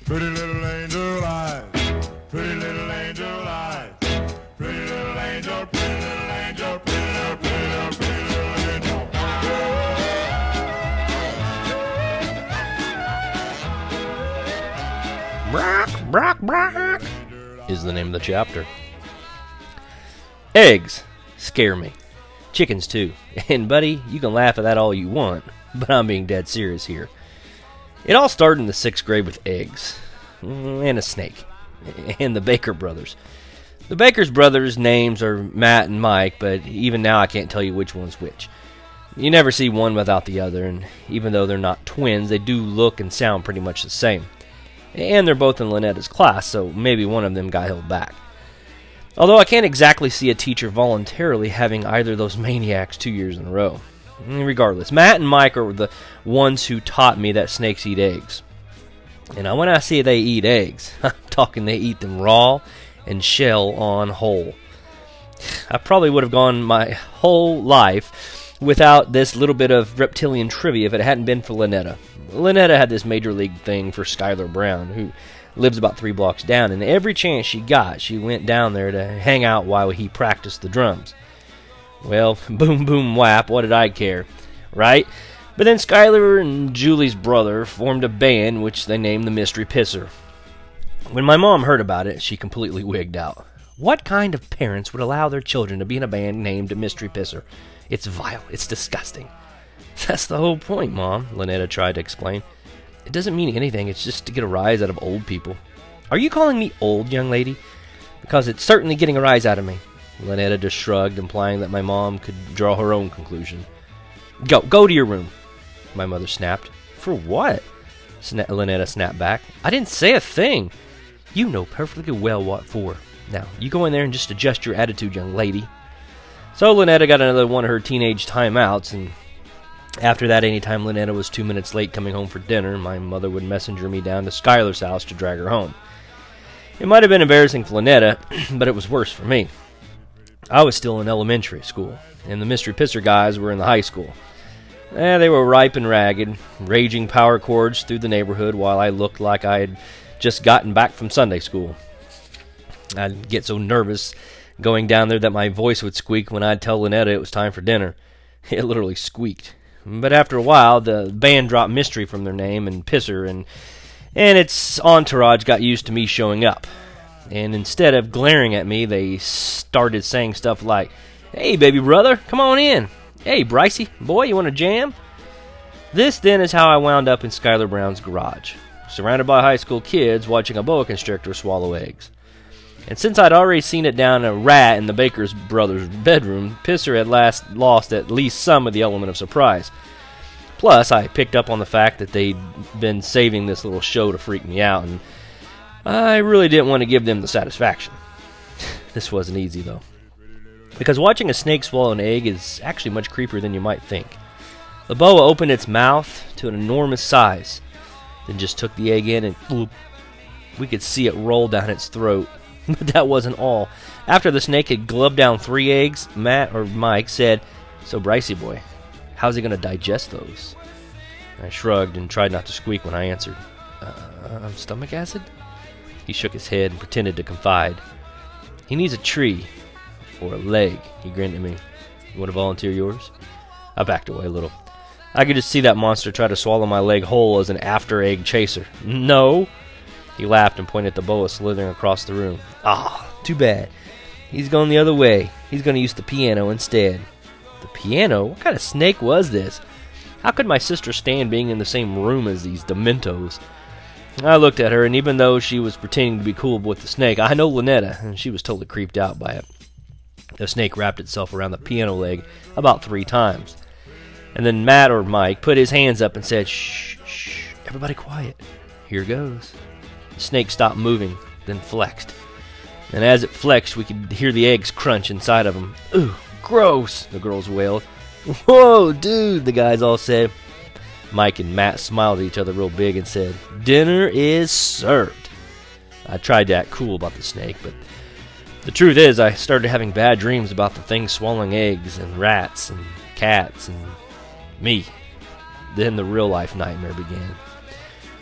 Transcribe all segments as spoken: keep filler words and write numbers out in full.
Pretty little angel eyes, pretty little angel eyes, pretty little angel, pretty little angel, pretty little, pretty little, pretty little angel. Brawk, Brawk, Brawk is the name of the chapter. Eggs scare me. Chickens too. And buddy, you can laugh at that all you want, but I'm being dead serious here. It all started in the sixth grade with eggs. And a snake. And the Baker brothers. The Baker's brothers' names are Matt and Mike, but even now I can't tell you which one's which. You never see one without the other, and even though they're not twins, they do look and sound pretty much the same. And they're both in Lynetta's class, so maybe one of them got held back. Although I can't exactly see a teacher voluntarily having either of those maniacs two years in a row. Regardless, Matt and Mike are the ones who taught me that snakes eat eggs. And when I say they eat eggs, I'm talking they eat them raw and shell on whole. I probably would have gone my whole life without this little bit of reptilian trivia if it hadn't been for Lynetta. Lynetta had this major league thing for Skylar Brown, who lives about three blocks down, and every chance she got, she went down there to hang out while he practiced the drums. Well, boom, boom, whap, what did I care, right? But then Skylar and Julie's brother formed a band, which they named the Mystery Pisser. When my mom heard about it, she completely wigged out. What kind of parents would allow their children to be in a band named Mystery Pisser? It's vile. It's disgusting. That's the whole point, Mom, Lynetta tried to explain. It doesn't mean anything. It's just to get a rise out of old people. Are you calling me old, young lady? Because it's certainly getting a rise out of me. Lynetta just shrugged, implying that my mom could draw her own conclusion. Go, go to your room, my mother snapped. For what? Sna- Lynetta snapped back. I didn't say a thing. You know perfectly well what for. Now, you go in there and just adjust your attitude, young lady. So Lynetta got another one of her teenage timeouts, and after that, anytime Lynetta was two minutes late coming home for dinner, my mother would messenger me down to Skylar's house to drag her home. It might have been embarrassing for Lynetta, but it was worse for me. I was still in elementary school, and the Mystery Pisser guys were in the high school. Eh, they were ripe and ragged, raging power chords through the neighborhood while I looked like I had just gotten back from Sunday school. I'd get so nervous going down there that my voice would squeak when I'd tell Lynetta it was time for dinner. It literally squeaked. But after a while, the band dropped Mystery from their name and Pisser, and, and its entourage got used to me showing up. And instead of glaring at me, they started saying stuff like, "Hey, baby brother, come on in. Hey, Brycey, boy, you want to jam?" This, then, is how I wound up in Skylar Brown's garage, surrounded by high school kids watching a boa constrictor swallow eggs. And since I'd already seen it down a rat in the Baker's brother's bedroom, Pisser had last lost at least some of the element of surprise. Plus, I picked up on the fact that they'd been saving this little show to freak me out, and I really didn't want to give them the satisfaction. This wasn't easy, though, because watching a snake swallow an egg is actually much creepier than you might think. The boa opened its mouth to an enormous size, then just took the egg in and whoop, we could see it roll down its throat. But that wasn't all. After the snake had glubbed down three eggs, Matt or Mike said, "So, Brycey boy, how's he going to digest those?" I shrugged and tried not to squeak when I answered, uh, stomach acid? He shook his head and pretended to confide. "He needs a tree, or a leg," he grinned at me. "You want to volunteer yours?" I backed away a little. I could just see that monster try to swallow my leg whole as an after-egg chaser. "No!" He laughed and pointed at the boa slithering across the room. "Ah, too bad. He's going the other way. He's going to use the piano instead." The piano? What kind of snake was this? How could my sister stand being in the same room as these dementos? I looked at her, and even though she was pretending to be cool with the snake, I know Lynetta, and she was totally creeped out by it. The snake wrapped itself around the piano leg about three times. And then Matt or Mike put his hands up and said, "Shh, shh, everybody quiet. Here goes." The snake stopped moving, then flexed. And as it flexed, we could hear the eggs crunch inside of him. "Ooh, gross," the girls wailed. "Whoa, dude," the guys all said. Mike and Matt smiled at each other real big and said, "Dinner is served." I tried to act cool about the snake, but the truth is I started having bad dreams about the thing swallowing eggs and rats and cats and me. Then the real-life nightmare began.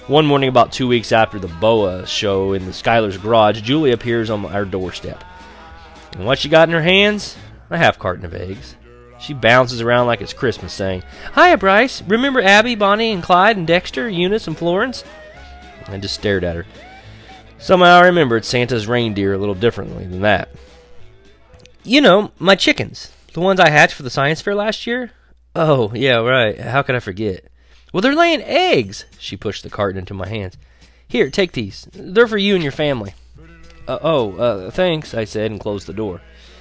One morning, about two weeks after the B O A show in the Skylar's garage, Julie appears on our doorstep. And what she got in her hands? A half carton of eggs. She bounces around like it's Christmas, saying, "Hiya, Bryce. Remember Abby, Bonnie, and Clyde, and Dexter, Eunice, and Florence?" I just stared at her. Somehow I remembered Santa's reindeer a little differently than that. "You know, my chickens. The ones I hatched for the science fair last year?" "Oh, yeah, right. How could I forget?" "Well, they're laying eggs." She pushed the carton into my hands. "Here, take these. They're for you and your family." Uh, oh, uh, thanks, I said, and closed the door.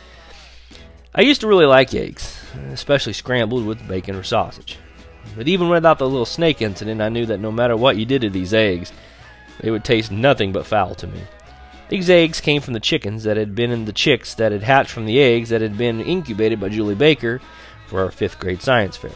I used to really like eggs, especially scrambled with bacon or sausage. But even without the little snake incident, I knew that no matter what you did to these eggs, they would taste nothing but foul to me. These eggs came from the chickens that had been in the chicks that had hatched from the eggs that had been incubated by Julie Baker for our fifth grade science fair.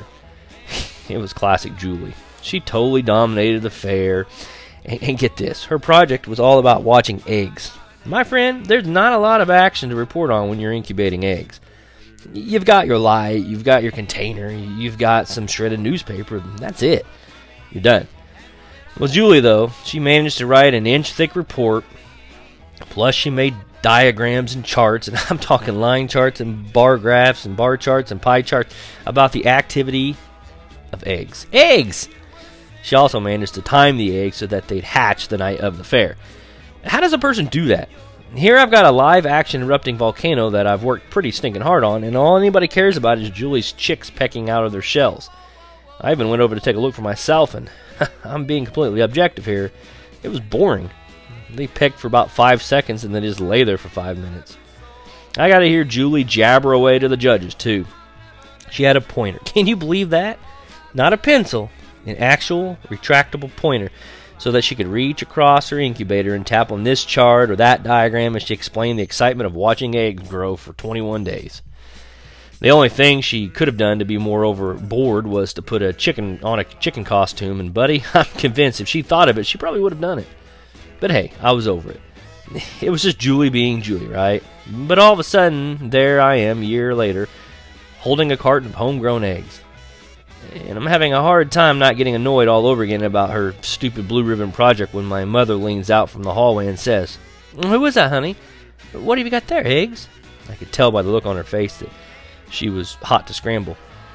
It was classic Julie. She totally dominated the fair. And, and get this, her project was all about watching eggs. My friend, there's not a lot of action to report on when you're incubating eggs. You've got your light, you've got your container, you've got some shredded newspaper, that's it. You're done. Well, Julie, though, she managed to write an inch-thick report, plus she made diagrams and charts, and I'm talking line charts and bar graphs and bar charts and pie charts about the activity of eggs. Eggs! She also managed to time the eggs so that they'd hatch the night of the fair. How does a person do that? Here I've got a live-action erupting volcano that I've worked pretty stinking hard on, and all anybody cares about is Julie's chicks pecking out of their shells. I even went over to take a look for myself, and I'm being completely objective here. It was boring. They pecked for about five seconds and then just lay there for five minutes. I got to hear Julie jabber away to the judges, too. She had a pointer. Can you believe that? Not a pencil, an actual retractable pointer, so that she could reach across her incubator and tap on this chart or that diagram as she explained the excitement of watching eggs grow for twenty-one days. The only thing she could have done to be more overboard was to put a chicken on a chicken costume, and buddy, I'm convinced if she thought of it, she probably would have done it. But hey, I was over it. It was just Julie being Julie, right? But all of a sudden, there I am, a year later, holding a carton of homegrown eggs. And I'm having a hard time not getting annoyed all over again about her stupid blue ribbon project when my mother leans out from the hallway and says, "Who is that, honey? What have you got there, eggs?" I could tell by the look on her face that she was hot to scramble.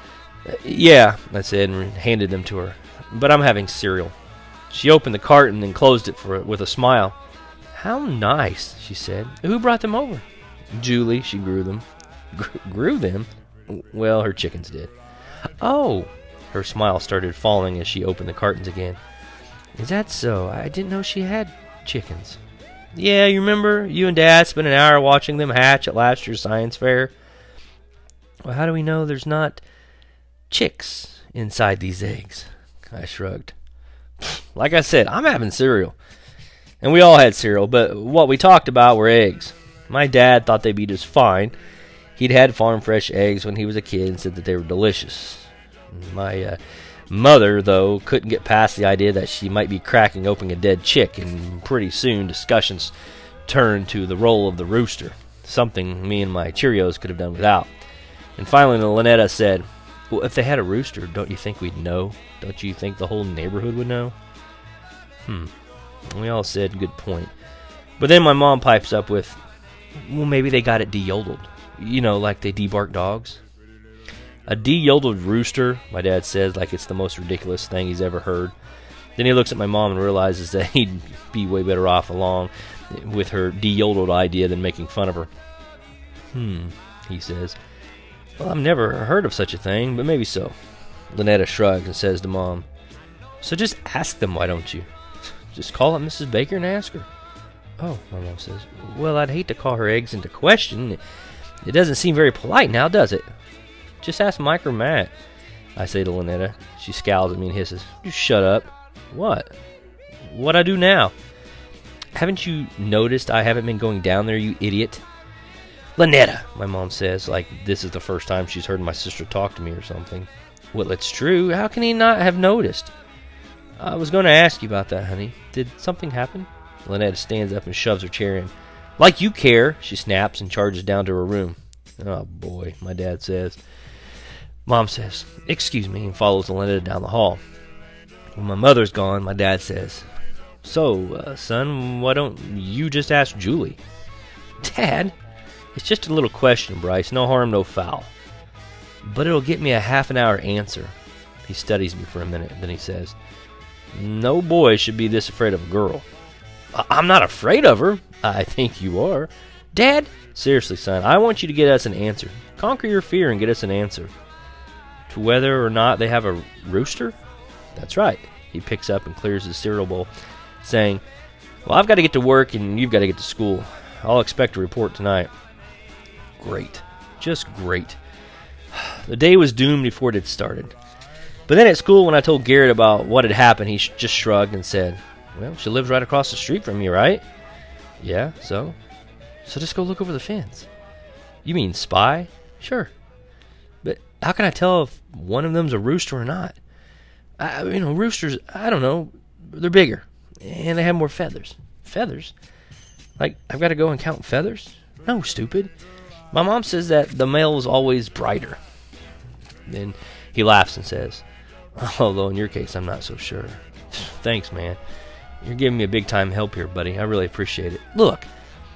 "Yeah," I said and handed them to her, "but I'm having cereal." She opened the carton and closed it for it with a smile. "How nice," she said. "Who brought them over?" "Julie, she grew them." Gr- grew them? Well, her chickens did. "Oh." Her smile started falling as she opened the cartons again. "Is that so? I didn't know she had chickens." "Yeah, you remember? You and Dad spent an hour watching them hatch at last year's science fair." "Well, how do we know there's not chicks inside these eggs?" I shrugged. Like I said, I'm having cereal. And we all had cereal, but what we talked about were eggs. My dad thought they'd be just fine. He'd had farm fresh eggs when he was a kid and said that they were delicious. My uh, mother, though, couldn't get past the idea that she might be cracking open a dead chick, and pretty soon discussions turned to the role of the rooster, something me and my Cheerios could have done without. And finally, Lynetta said, "Well, if they had a rooster, don't you think we'd know? Don't you think the whole neighborhood would know?" Hmm. We all said, "Good point." But then my mom pipes up with, "Well, maybe they got it de-yodeled. You know, like they debark dogs." "A de-yodeled rooster," my dad says, like it's the most ridiculous thing he's ever heard. Then he looks at my mom and realizes that he'd be way better off along with her de-yodeled idea than making fun of her. "Hmm," he says. "Well, I've never heard of such a thing, but maybe so." Lynetta shrugs and says to Mom, "So just ask them, why don't you? Just call up Missus Baker and ask her." "Oh," my mom says. "Well, I'd hate to call her eggs into question. It doesn't seem very polite now, does it?" "Just ask Mike or Matt," I say to Lynetta. She scowls at me and hisses, "You shut up." "What?" "What I do now?" "Haven't you noticed I haven't been going down there, you idiot?" "Lynetta," my mom says, like this is the first time she's heard my sister talk to me or something. "Well, it's true. How can he not have noticed?" "I was going to ask you about that, honey. Did something happen?" Lynetta stands up and shoves her chair in. "Like you care," she snaps and charges down to her room. "Oh, boy," my dad says. Mom says, "Excuse me," and follows Lynetta down the hall. When my mother's gone, my dad says, "So, uh, son, why don't you just ask Julie?" "Dad, it's just a little question, Bryce. No harm, no foul. But it'll get me a half an hour answer." He studies me for a minute, then he says, "No boy should be this afraid of a girl." I- I'm not afraid of her." "I think you are." "Dad, seriously, son, I want you to get us an answer. Conquer your fear and get us an answer. To whether or not they have a rooster?" "That's right." He picks up and clears his cereal bowl, saying, "Well, I've got to get to work and you've got to get to school. I'll expect a report tonight." Great. Just great. The day was doomed before it had started. But then at school, when I told Garrett about what had happened, he sh- just shrugged and said, "Well, she lives right across the street from you, right?" "Yeah, so?" "So just go look over the fence." "You mean spy?" "Sure. But how can I tell if one of them's a rooster or not? I, you know, roosters, I don't know, they're bigger, and they have more feathers." "Feathers? Like, I've got to go and count feathers?" "No, stupid. My mom says that the male is always brighter." Then he laughs and says, "Although in your case, I'm not so sure." "Thanks, man. You're giving me a big-time help here, buddy. I really appreciate it. Look,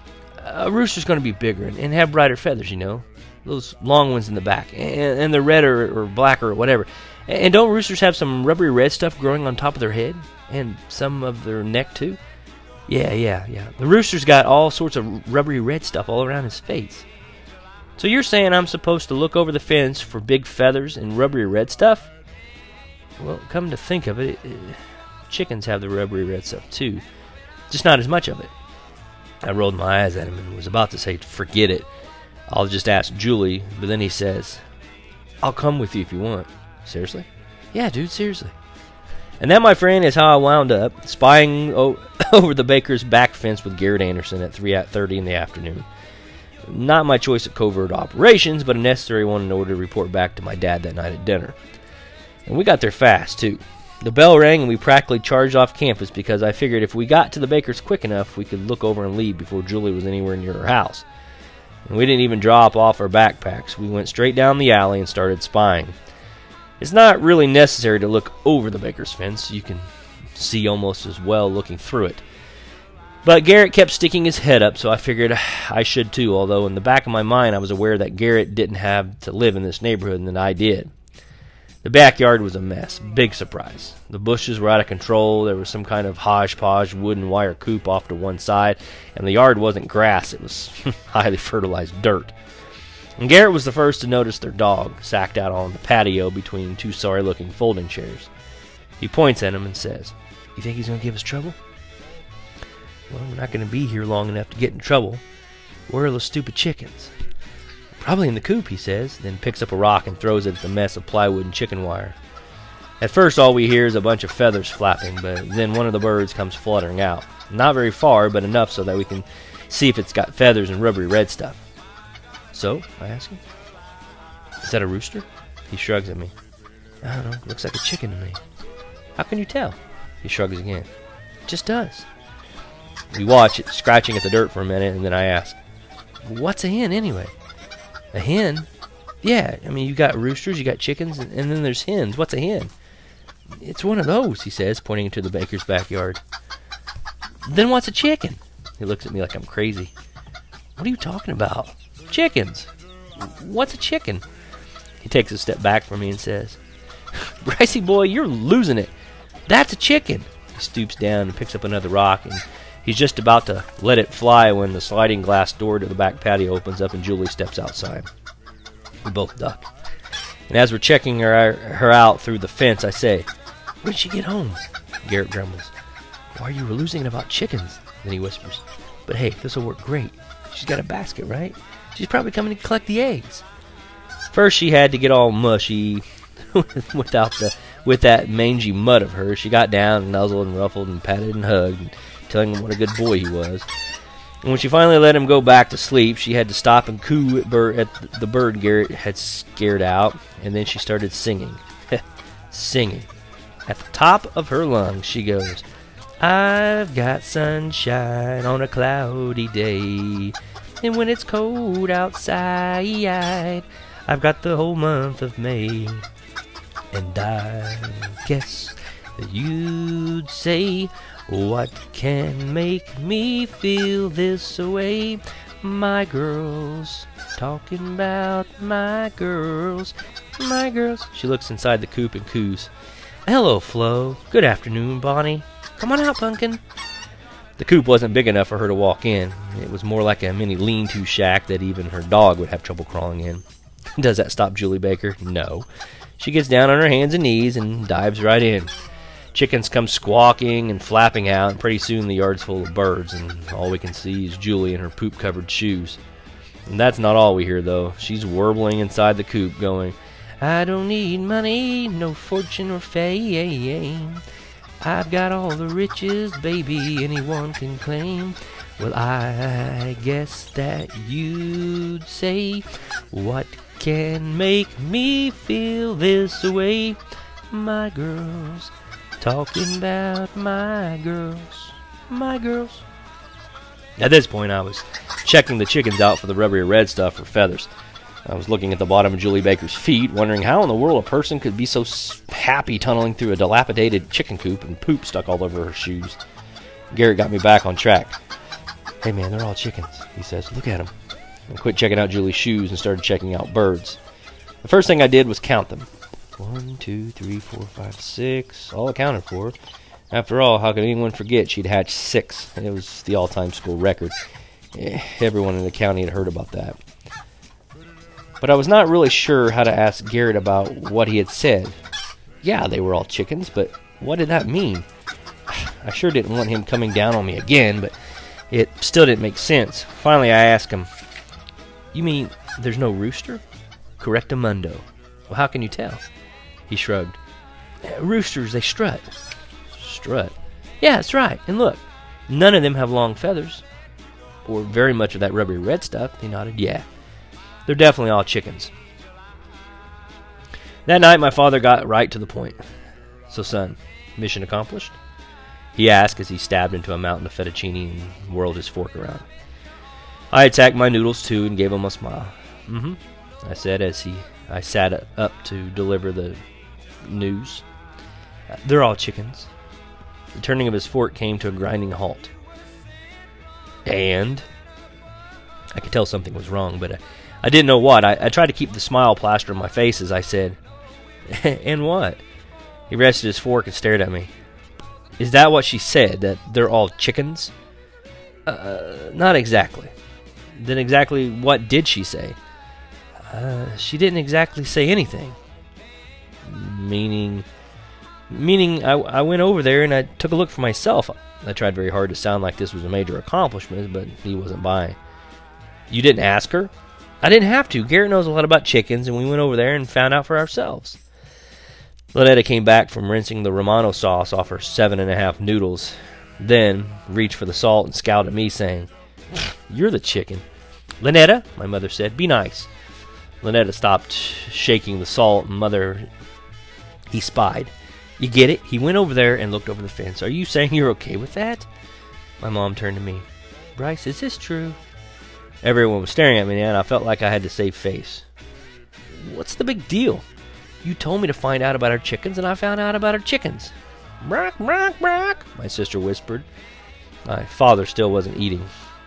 a rooster's going to be bigger and, and have brighter feathers, you know. Those long ones in the back. And, and they're red or, or black or whatever. And, and don't roosters have some rubbery red stuff growing on top of their head? And some of their neck, too?" Yeah, yeah, yeah. The rooster's got all sorts of rubbery red stuff all around his face." "So you're saying I'm supposed to look over the fence for big feathers and rubbery red stuff?" "Well, come to think of it, it, it chickens have the rubbery red stuff too. Just not as much of it." I rolled my eyes at him and was about to say, "Forget it. I'll just ask Julie," but then he says, "I'll come with you if you want." "Seriously?" "Yeah, dude, seriously." And that, my friend, is how I wound up spying o- over the baker's back fence with Garrett Anderson at three thirty in the afternoon. Not my choice of covert operations, but a necessary one in order to report back to my dad that night at dinner. And we got there fast, too. The bell rang and we practically charged off campus because I figured if we got to the baker's quick enough, we could look over and leave before Julie was anywhere near her house. And we didn't even drop off our backpacks. We went straight down the alley and started spying. It's not really necessary to look over the baker's fence. You can see almost as well looking through it. But Garrett kept sticking his head up, so I figured I should too, although in the back of my mind I was aware that Garrett didn't have to live in this neighborhood and that I did. The backyard was a mess. Big surprise. The bushes were out of control. There was some kind of hodgepodge wooden wire coop off to one side, and the yard wasn't grass. It was highly fertilized dirt. And Garrett was the first to notice their dog, sacked out on the patio between two sorry-looking folding chairs. He points at him and says, "You think he's going to give us trouble?" "Well, we're not going to be here long enough to get in trouble. Where are those stupid chickens?" "Probably in the coop," he says, then picks up a rock and throws it at the mess of plywood and chicken wire. At first, all we hear is a bunch of feathers flapping, but then one of the birds comes fluttering out. Not very far, but enough so that we can see if it's got feathers and rubbery red stuff. "So?" I ask him. "Is that a rooster?" He shrugs at me. "I don't know. Looks like a chicken to me." "How can you tell?" He shrugs again. "It just does." We watch it scratching at the dirt for a minute, and then I ask, "What's a hen, anyway?" "A hen? Yeah, I mean, you got roosters, you got chickens, and, and then there's hens. What's a hen?" "It's one of those," he says, pointing into the baker's backyard. "Then what's a chicken?" He looks at me like I'm crazy. "What are you talking about? Chickens. What's a chicken?" He takes a step back from me and says, "Brycey boy, you're losing it. That's a chicken." He stoops down and picks up another rock, and he's just about to let it fly when the sliding glass door to the back patio opens up and Julie steps outside. We both duck. And as we're checking her, her out through the fence, I say, "When did she get home?" Garrett grumbles. "Why, you were losing it about chickens." Then he whispers, "But hey, this will work great. She's got a basket, right? She's probably coming to collect the eggs." First, she had to get all mushy without the with that mangy mud of hers. She got down and nuzzled and ruffled and patted and hugged, and telling him what a good boy he was. And when she finally let him go back to sleep, she had to stop and coo at, bir- at the bird Garrett had scared out, and then she started singing. Singing. At the top of her lungs, she goes, "I've got sunshine on a cloudy day, and when it's cold outside, I've got the whole month of May. And I guess that you'd say, what can make me feel this way? My girls, talking about my girls, my girls. She looks inside the coop and coos. Hello, Flo. Good afternoon, Bonnie. Come on out, Pumpkin. The coop wasn't big enough for her to walk in. It was more like a mini lean-to shack that even her dog would have trouble crawling in. Does that stop Julie Baker? No. She gets down on her hands and knees and dives right in. Chickens come squawking and flapping out, and pretty soon the yard's full of birds, and all we can see is Julie in her poop-covered shoes. And that's not all we hear, though. She's warbling inside the coop, going, I don't need money, no fortune or fame. I've got all the riches, baby, anyone can claim. Well, I guess that you'd say, what can make me feel this way? My girls, talking about my girls, my girls. At this point, I was checking the chickens out for the rubbery red stuff or feathers. I was looking at the bottom of Julie Baker's feet, wondering how in the world a person could be so happy tunneling through a dilapidated chicken coop and poop stuck all over her shoes. Garrett got me back on track. Hey man, they're all chickens, he says. Look at them. I quit checking out Julie's shoes and started checking out birds. The first thing I did was count them. One, two, three, four, five, six, all accounted for. After all, how could anyone forget she'd hatched six? It was the all-time school record. Eh, everyone in the county had heard about that. But I was not really sure how to ask Garrett about what he had said. Yeah, they were all chickens, but what did that mean? I sure didn't want him coming down on me again, but it still didn't make sense. Finally, I asked him, you mean there's no rooster? Correctamundo. Well, how can you tell? He shrugged. Roosters, they strut. Strut? Yeah, that's right. And look, none of them have long feathers. Or very much of that rubbery red stuff. He nodded. Yeah. They're definitely all chickens. That night, my father got right to the point. So, son, mission accomplished? He asked as he stabbed into a mountain of fettuccine and whirled his fork around. I attacked my noodles, too, and gave him a smile. Mm-hmm, I said as he, I sat up to deliver the news. They're all chickens. The turning of his fork came to a grinding halt. And? I could tell something was wrong, but I, I didn't know what. I, I tried to keep the smile plastered on my face as I said, and what? He rested his fork and stared at me. Is that what she said, that they're all chickens? Uh, not exactly. Then exactly what did she say? Uh, she didn't exactly say anything. Meaning... Meaning, I, I went over there and I took a look for myself. I tried very hard to sound like this was a major accomplishment, but he wasn't buying. You didn't ask her? I didn't have to. Garrett knows a lot about chickens, and we went over there and found out for ourselves. Lynetta came back from rinsing the Romano sauce off her seven and a half noodles, then reached for the salt and scowled at me, saying, You're the chicken. Lynetta, my mother said, be nice. Lynetta stopped shaking the salt, and mother, he spied. You get it? He went over there and looked over the fence. Are you saying you're okay with that? My mom turned to me. Bryce, is this true? Everyone was staring at me now, and I felt like I had to save face. What's the big deal? You told me to find out about our chickens, and I found out about our chickens. Brawk, brawk, brawk, my sister whispered. My father still wasn't eating.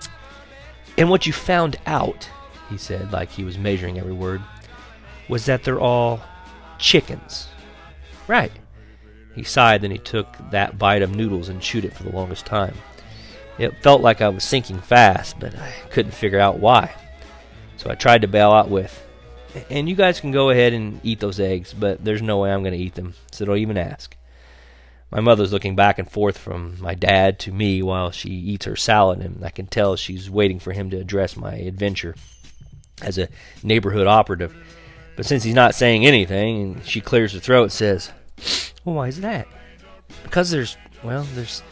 And what you found out, he said, like he was measuring every word, was that they're all chickens. Right. He sighed, then he took that bite of noodles and chewed it for the longest time. It felt like I was sinking fast, but I couldn't figure out why. So I tried to bail out with, and you guys can go ahead and eat those eggs, but there's no way I'm going to eat them, so don't even ask. My mother's looking back and forth from my dad to me while she eats her salad, and I can tell she's waiting for him to address my adventure as a neighborhood operative. But since he's not saying anything, and she clears her throat and says, well, why is that? Because there's, well, there's,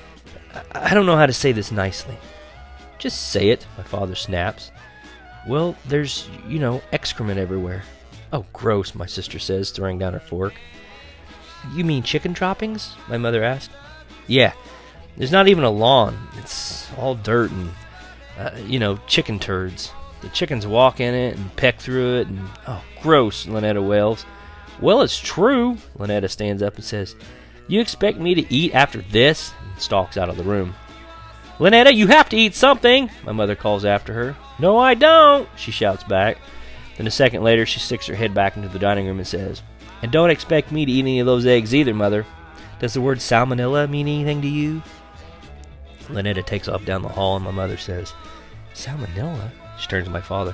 I don't know how to say this nicely. Just say it, my father snaps. Well, there's, you know, excrement everywhere. Oh, gross, my sister says, throwing down her fork. You mean chicken droppings? My mother asked. Yeah, there's not even a lawn. It's all dirt and, uh, you know, chicken turds. The chickens walk in it and peck through it and, oh, gross, Lynetta wails. Well, it's true. Lynetta stands up and says, You expect me to eat after this? And stalks out of the room. Lynetta, you have to eat something, my mother calls after her. No, I don't, she shouts back. Then a second later, she sticks her head back into the dining room and says, and don't expect me to eat any of those eggs either, Mother. Does the word salmonella mean anything to you? Lynetta takes off down the hall, and my mother says, Salmonella? She turns to my father.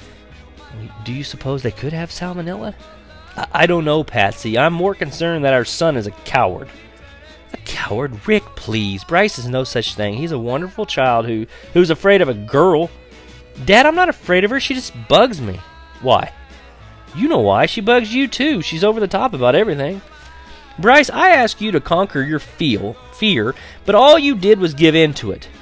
Do you suppose they could have salmonella? I, I don't know, Patsy. I'm more concerned that our son is a coward. A coward? Rick, please. Bryce is no such thing. He's a wonderful child who who's afraid of a girl. Dad, I'm not afraid of her. She just bugs me. Why? You know why. She bugs you, too. She's over the top about everything. Bryce, I asked you to conquer your feel, fear, but all you did was give in to it.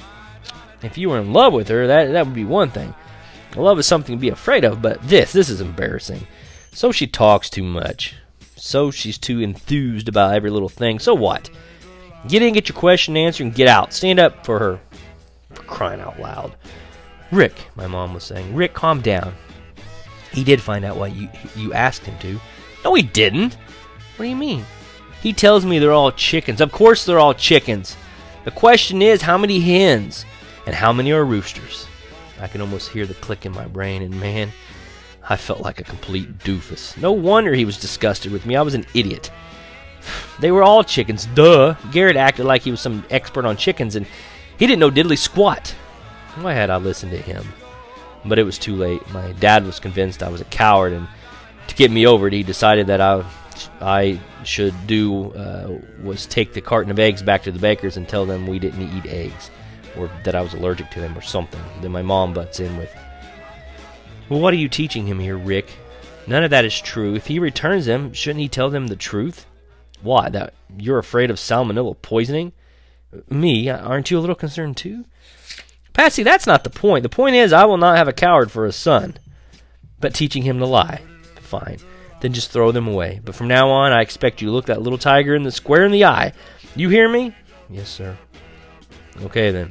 If you were in love with her, that, that would be one thing. Love is something to be afraid of, but this, this is embarrassing. So she talks too much. So she's too enthused about every little thing. So what? Get in, get your question answered, and get out. Stand up for her. For crying out loud. Rick, my mom was saying, Rick, calm down. He did find out why you, you asked him to. No, he didn't. What do you mean? He tells me they're all chickens. Of course they're all chickens. The question is, how many hens? And how many are roosters? I can almost hear the click in my brain, and man, I felt like a complete doofus. No wonder he was disgusted with me. I was an idiot. They were all chickens, duh. Garrett acted like he was some expert on chickens, and he didn't know diddly squat. Why had I listened to him? But it was too late. My dad was convinced I was a coward, and to get me over it, he decided that I, I should do uh, was take the carton of eggs back to the baker's and tell them we didn't eat eggs, or that I was allergic to them or something. Then my mom butts in with, well, what are you teaching him here, Rick? None of that is true. If he returns them, shouldn't he tell them the truth? Why? That you're afraid of salmonella poisoning? Me? Aren't you a little concerned too? Patsy, that's not the point. The point is I will not have a coward for a son. But teaching him to lie. Fine. Then just throw them away. But from now on, I expect you to look that little tiger in the square in the eye. You hear me? Yes, sir. Okay, then.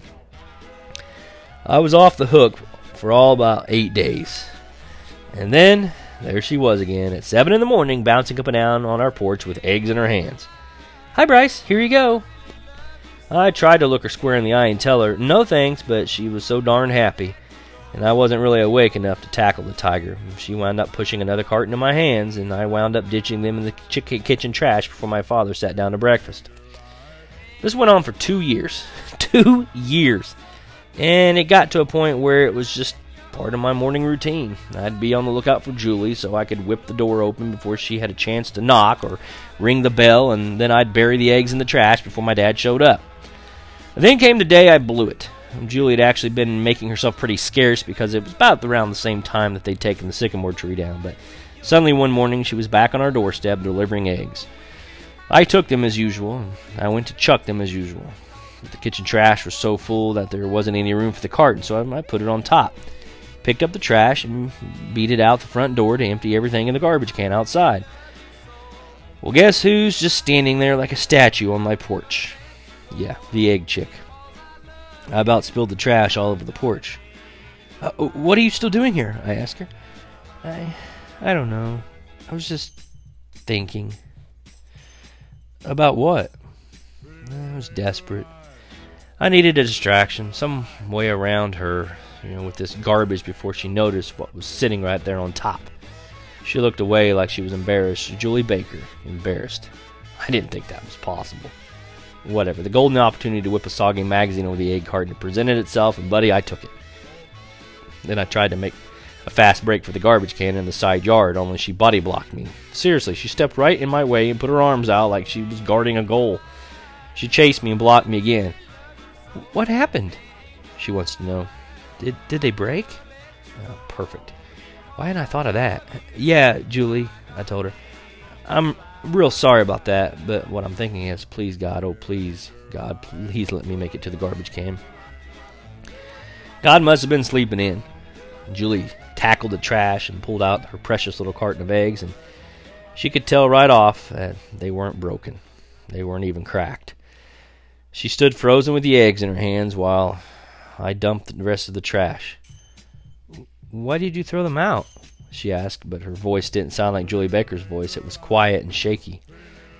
I was off the hook for all about eight days. And then, there she was again at seven in the morning, bouncing up and down on our porch with eggs in her hands. Hi, Bryce. Here you go. I tried to look her square in the eye and tell her, no thanks, but she was so darn happy, and I wasn't really awake enough to tackle the tiger. She wound up pushing another carton in my hands, and I wound up ditching them in the kitchen trash before my father sat down to breakfast. This went on for two years. Two years. And it got to a point where it was just part of my morning routine. I'd be on the lookout for Julie so I could whip the door open before she had a chance to knock or ring the bell, and then I'd bury the eggs in the trash before my dad showed up. And then came the day I blew it. Julie had actually been making herself pretty scarce because it was about around the same time that they'd taken the sycamore tree down, but suddenly one morning she was back on our doorstep delivering eggs. I took them as usual, and I went to chuck them as usual. The kitchen trash was so full that there wasn't any room for the carton, so I put it on top. Picked up the trash and beat it out the front door to empty everything in the garbage can outside. Well, guess who's just standing there like a statue on my porch? Yeah, the egg chick. I about spilled the trash all over the porch. Uh, what are you still doing here? I asked her. I, I don't know. I was just thinking. About what? I was desperate. I needed a distraction, some way around her, you know, with this garbage before she noticed what was sitting right there on top. She looked away like she was embarrassed. Julie Baker, embarrassed. I didn't think that was possible. Whatever. The golden opportunity to whip a soggy magazine over the egg carton presented itself, and buddy, I took it. Then I tried to make a fast break for the garbage can in the side yard, only she body blocked me. Seriously, she stepped right in my way and put her arms out like she was guarding a goal. She chased me and blocked me again. What happened? She wants to know. Did did they break? Oh, perfect. Why hadn't I thought of that? Yeah, Julie, I told her. I'm real sorry about that, but what I'm thinking is, please God, oh please God, please let me make it to the garbage can. God must have been sleeping in. Julie tackled the trash and pulled out her precious little carton of eggs, and she could tell right off that they weren't broken. They weren't even cracked. She stood frozen with the eggs in her hands while I dumped the rest of the trash. Why did you throw them out? She asked, but her voice didn't sound like Julie Baker's voice. It was quiet and shaky.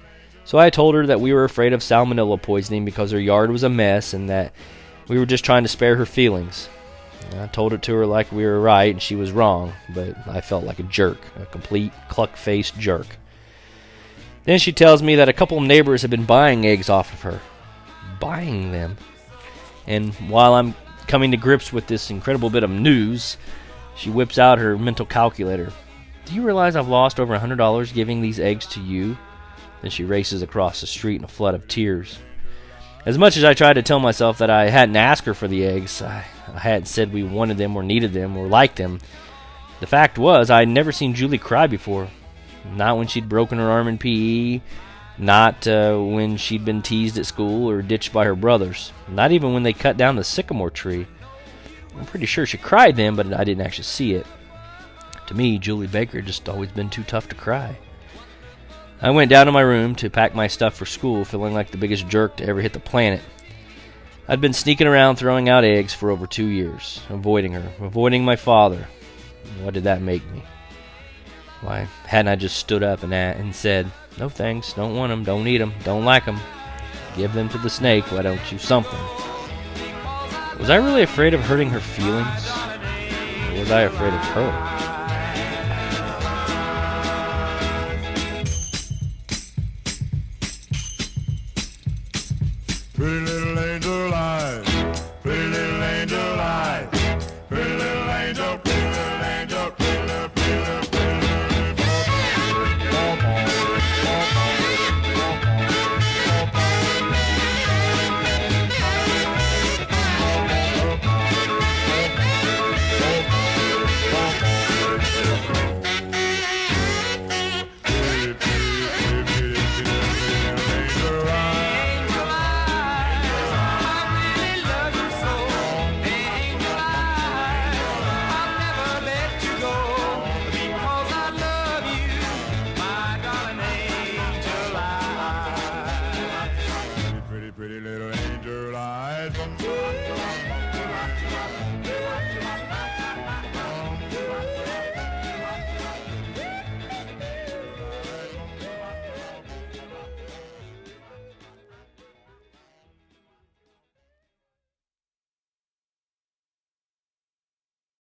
So I told her that we were afraid of salmonella poisoning because her yard was a mess and that we were just trying to spare her feelings. And I told it to her like we were right and she was wrong, but I felt like a jerk, a complete cluck-faced jerk. Then she tells me that a couple of neighbors have been buying eggs off of her. Buying them. And while I'm coming to grips with this incredible bit of news, she whips out her mental calculator. Do you realize I've lost over one hundred dollars giving these eggs to you? Then she races across the street in a flood of tears. As much as I tried to tell myself that I hadn't asked her for the eggs, I, I hadn't said we wanted them or needed them or liked them, the fact was I'd never seen Julie cry before. Not when she'd broken her arm in P E, not uh, when she'd been teased at school or ditched by her brothers, not even when they cut down the sycamore tree. I'm pretty sure she cried then, but I didn't actually see it. To me, Julie Baker had just always been too tough to cry. I went down to my room to pack my stuff for school, feeling like the biggest jerk to ever hit the planet. I'd been sneaking around throwing out eggs for over two years, avoiding her, avoiding my father. What did that make me? Why, hadn't I just stood up and, and said, no thanks, don't want them, don't eat them, don't like them. Give them to the snake, why don't you something? Was I really afraid of hurting her feelings? Or was I afraid of her? Pretty little angel